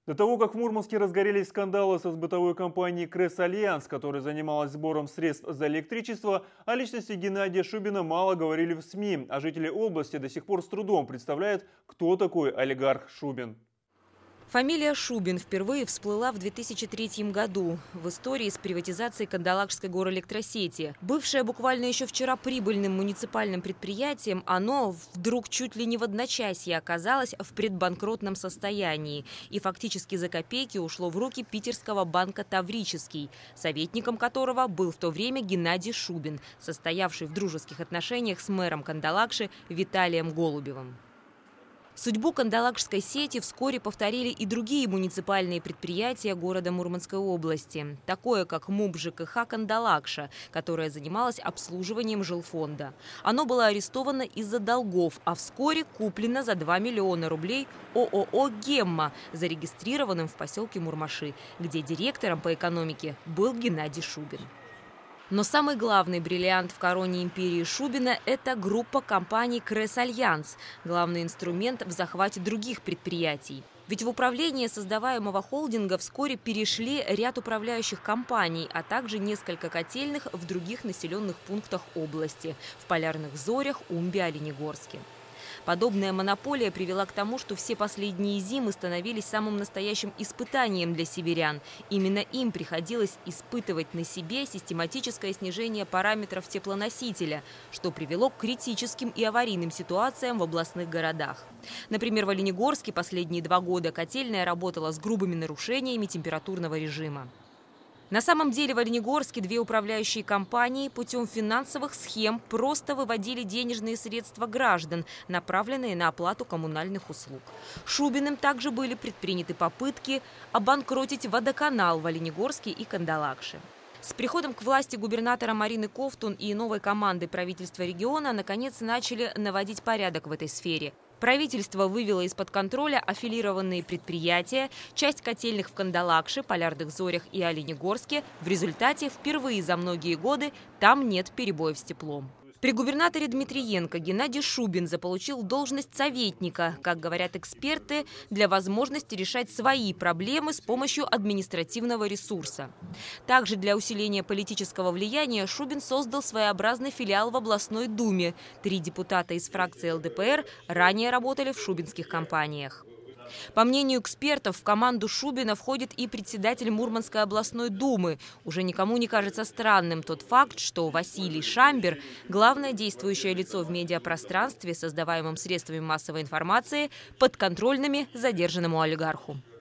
До того, как в Мурманске разгорелись скандалы со бытовой компанией «Кресс Альянс», которая занималась сбором средств за электричество, о личности Геннадия Шубина мало говорили в СМИ, а жители области до сих пор с трудом представляют, кто такой олигарх Шубин. Фамилия Шубин впервые всплыла в 2003 году в истории с приватизацией Кандалакшской горэлектросети. Бывшее буквально еще вчера прибыльным муниципальным предприятием, оно вдруг чуть ли не в одночасье оказалось в предбанкротном состоянии и фактически за копейки ушло в руки питерского банка «Таврический», советником которого был в то время Геннадий Шубин, состоявший в дружеских отношениях с мэром Кандалакши Виталием Голубевым. Судьбу Кандалакшской сети вскоре повторили и другие муниципальные предприятия города Мурманской области, такое как МУП ЖКХ «Кандалакша», которое занималось обслуживанием жилфонда. Оно было арестовано из-за долгов, а вскоре куплено за 2 миллиона рублей ООО «Гемма», зарегистрированным в поселке Мурмаши, где директором по экономике был Геннадий Шубин. Но самый главный бриллиант в короне империи Шубина – это группа компаний «Кресс Альянс», главный инструмент в захвате других предприятий. Ведь в управление создаваемого холдинга вскоре перешли ряд управляющих компаний, а также несколько котельных в других населенных пунктах области – в Полярных Зорях, Умбе, Оленегорске. Подобная монополия привела к тому, что все последние зимы становились самым настоящим испытанием для северян. Именно им приходилось испытывать на себе систематическое снижение параметров теплоносителя, что привело к критическим и аварийным ситуациям в областных городах. Например, в Оленегорске последние 2 года котельная работала с грубыми нарушениями температурного режима. На самом деле в Оленегорске 2 управляющие компании путем финансовых схем просто выводили денежные средства граждан, направленные на оплату коммунальных услуг. Шубиным также были предприняты попытки обанкротить водоканал в Оленегорске и Кандалакше. С приходом к власти губернатора Марины Ковтун и новой команды правительства региона наконец начали наводить порядок в этой сфере. Правительство вывело из-под контроля аффилированные предприятия, часть котельных в Кандалакше, Полярных Зорях и Оленегорске. В результате впервые за многие годы там нет перебоев с теплом. При губернаторе Дмитриенко Геннадий Шубин заполучил должность советника, как говорят эксперты, для возможности решать свои проблемы с помощью административного ресурса. Также для усиления политического влияния Шубин создал своеобразный филиал в областной думе. 3 депутата из фракции ЛДПР ранее работали в шубинских компаниях. По мнению экспертов, в команду Шубина входит и председатель Мурманской областной думы. Уже никому не кажется странным тот факт, что Василий Шамбер – главное действующее лицо в медиапространстве, создаваемом средствами массовой информации, подконтрольными задержанному олигарху.